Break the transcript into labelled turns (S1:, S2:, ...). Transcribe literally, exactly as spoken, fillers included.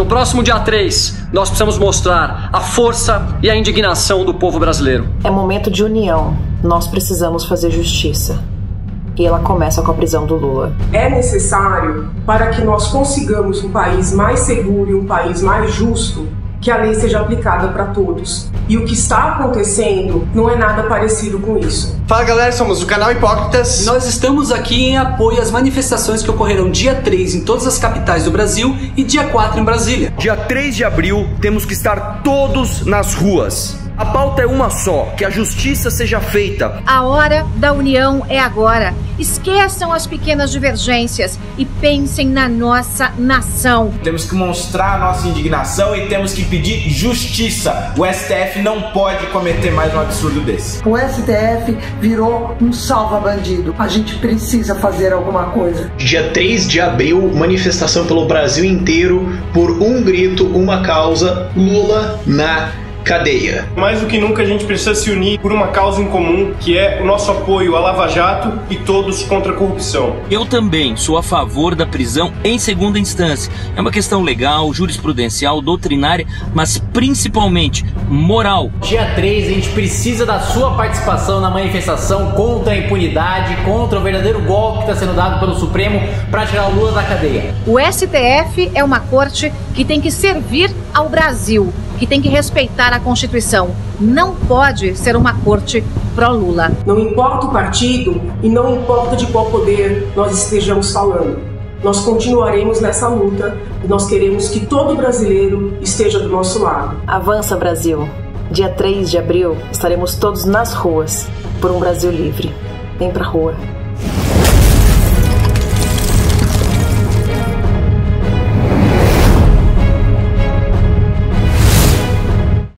S1: próximo dia três, nós precisamos mostrar a força e a indignação do povo brasileiro.
S2: É momento de união. Nós precisamos fazer justiça. E ela começa com a prisão do Lula.
S3: É necessário, para que nós consigamos um país mais seguro e um país mais justo, que a lei seja aplicada para todos. E o que está acontecendo não é nada parecido com isso.
S4: Fala galera, somos o canal Hipócritas.
S5: Nós estamos aqui em apoio às manifestações que ocorrerão dia três em todas as capitais do Brasil e dia quatro em Brasília.
S6: Dia três de abril temos que estar todos nas ruas. A pauta é uma só, que a justiça seja feita.
S7: A hora da união é agora. Esqueçam as pequenas divergências e pensem na nossa nação.
S8: Temos que mostrar a nossa indignação e temos que pedir justiça. O S T F não pode cometer mais um absurdo desse.
S9: O S T F virou um salva-bandido. A gente precisa fazer alguma coisa.
S10: Dia três de abril, manifestação pelo Brasil inteiro por um grito, uma causa, Lula na cadeia.
S4: Mais do que nunca a gente precisa se unir por uma causa em comum, que é o nosso apoio à Lava Jato e todos contra a corrupção.
S11: Eu também sou a favor da prisão em segunda instância. É uma questão legal, jurisprudencial, doutrinária, mas principalmente moral.
S12: Dia três a gente precisa da sua participação na manifestação contra a impunidade, contra o verdadeiro golpe que está sendo dado pelo Supremo para tirar o Lula da cadeia.
S7: O S T F é uma corte que tem que servir ao Brasil, que tem que respeitar a Constituição. Não pode ser uma corte pró-Lula.
S3: Não importa o partido e não importa de qual poder nós estejamos falando. Nós continuaremos nessa luta e nós queremos que todo brasileiro esteja do nosso lado.
S2: Avança, Brasil. Dia três de abril estaremos todos nas ruas por um Brasil livre. Vem pra rua.